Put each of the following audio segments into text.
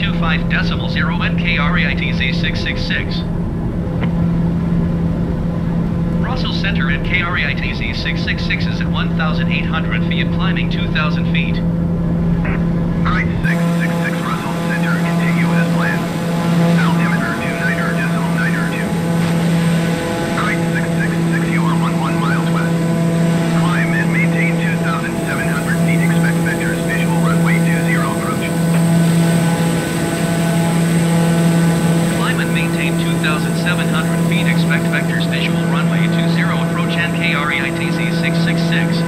125.0 NKREITZ 666. Brussels Center NKREITZ 666 is at 1,800 feet, climbing 2,000 feet. Alright, 666 Brussels Center, continue as planned. Altimeter 29.902. Alright, 666, you are 11 miles west. Climb and maintain 2,700 feet, expect vectors, visual runway 20 approach. Climb and maintain 2,700 feet, expect vectors, visual runway 20 approach NKREITZ 666.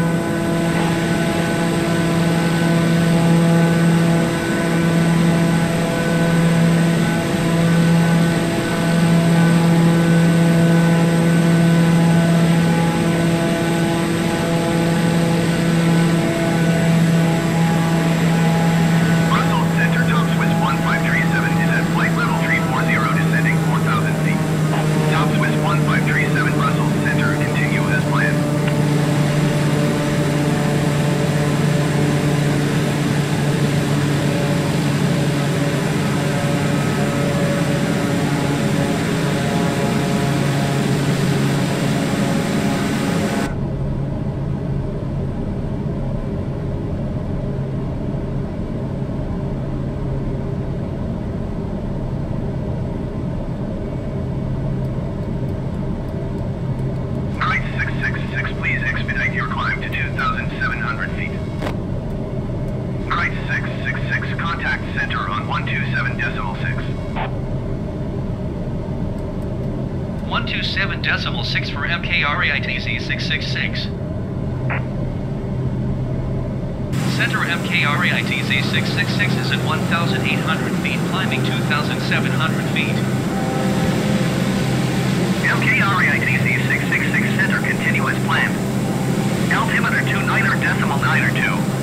Decimal 6 for MKREITZ 666. Center MKREITZ 666 is at 1,800 feet, climbing 2,700 feet. MKREITZ 666 Center, continue as planned. Altimeter 29.902.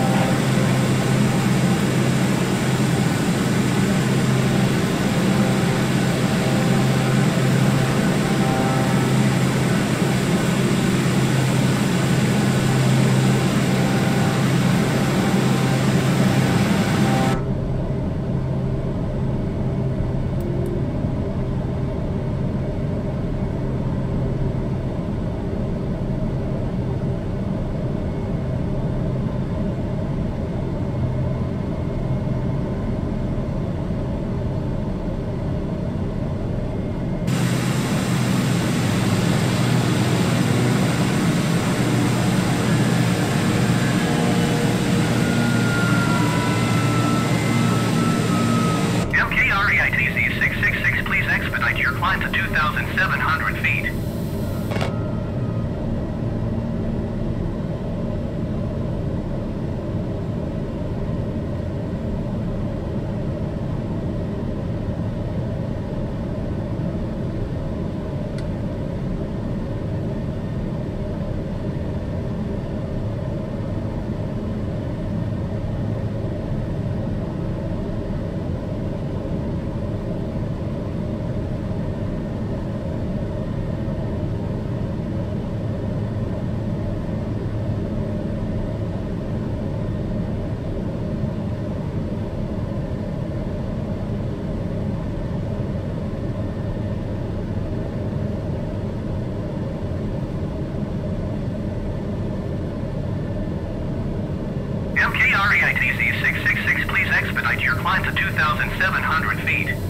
Climb to 2,700 feet. MKREITZ 666, please expedite your climb to 2,700 feet.